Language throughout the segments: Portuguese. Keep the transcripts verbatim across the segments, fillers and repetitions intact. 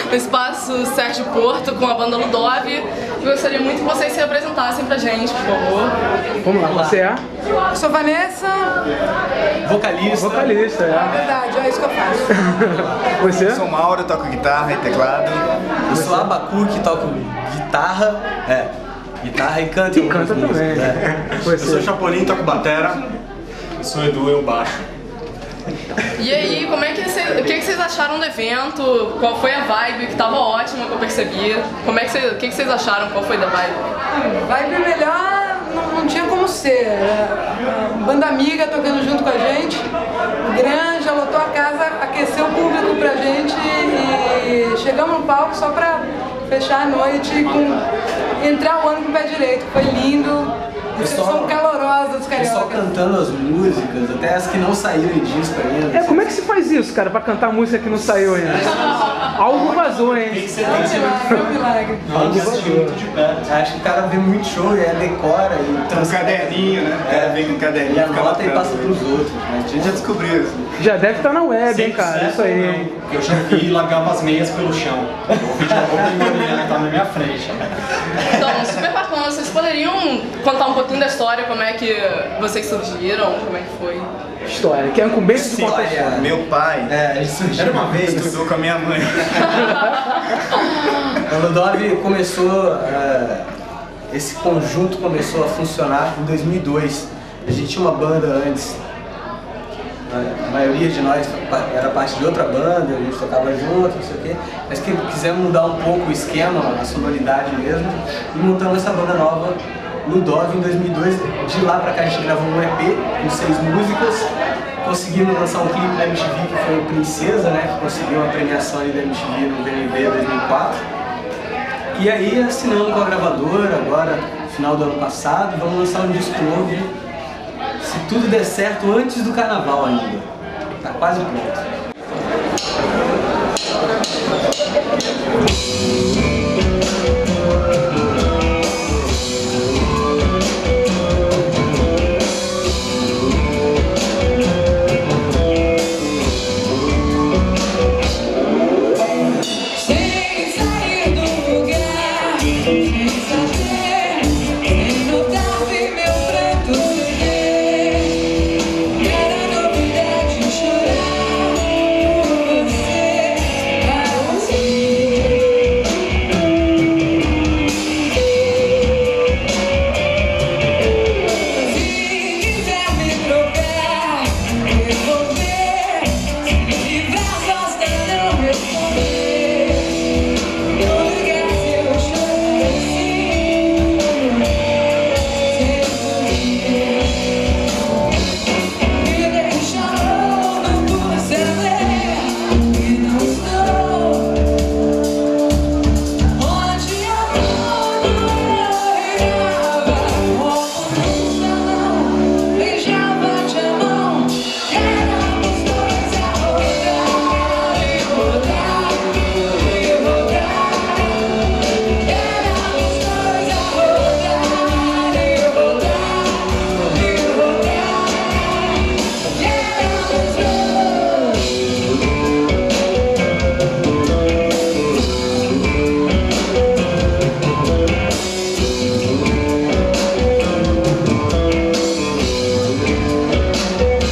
no espaço Sérgio Porto com a banda Ludov. Gostaria muito que vocês se apresentassem pra gente, por favor. Vamos lá, você é? Eu sou Vanessa. Vocalista. Vocalista, é. Verdade, é isso que eu faço. Você? Eu sou Mauro, toco guitarra e teclado. Eu sou Abacuque, toco guitarra, é, guitarra e canto. E canta também. É. Você? Eu sou Chapolin, toco batera. Eu sou Edu, eu baixo. E aí, como é que cê, o que, que vocês acharam do evento? Qual foi a vibe que tava ótima, que eu percebi? Como é que cê, o que, que vocês acharam? Qual foi da vibe? Vibe melhor não, não tinha como ser. Era banda amiga tocando junto com a gente. O Granja lotou a casa, aqueceu o público pra gente e chegamos no palco só pra fechar a noite com entrar o ano com o pé direito. Foi lindo. Vocês são calorosas, cariocas. Só cantando as músicas, até as que não saíram em disco ainda. É, como é que se faz isso, cara, pra cantar música que não saiu ainda? Algo vazou, hein? É um milagre. Algo vazou. Acho que o cara vê muito show e aí decora e Tem um caderninho, né? É, vem com um caderninho. E anota e passa pros outros. A gente já descobriu isso. Já deve estar na web, hein, cara? Isso aí, hein? Eu já vi e largava as meias pelo chão. O vídeo da roupa imobiliária tá na minha frente. Então, super bacana. Vocês poderiam contar um pouquinho da história, como é que vocês surgiram, como é que foi? História, que é incumbência de contar história. Meu pai É, ele surgiu era uma vez estudou com a minha mãe. O Ludov começou, uh, esse conjunto começou a funcionar em dois mil e dois. A gente tinha uma banda antes, a maioria de nós era parte de outra banda, a gente tocava junto, não sei o quê, mas que quisemos mudar um pouco o esquema, a sonoridade mesmo, e montamos essa banda nova, Ludov, em dois mil e dois. De lá pra cá a gente gravou um E P com seis músicas, conseguimos lançar um clipe da M T V que foi o Princesa, né, que conseguiu uma premiação ali da M T V no V M B dois mil e quatro. E aí assinamos com a gravadora agora, no final do ano passado, vamos lançar um disco novo, se tudo der certo, antes do carnaval ainda. Tá quase pronto.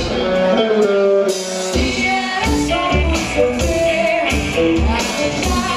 Yeah.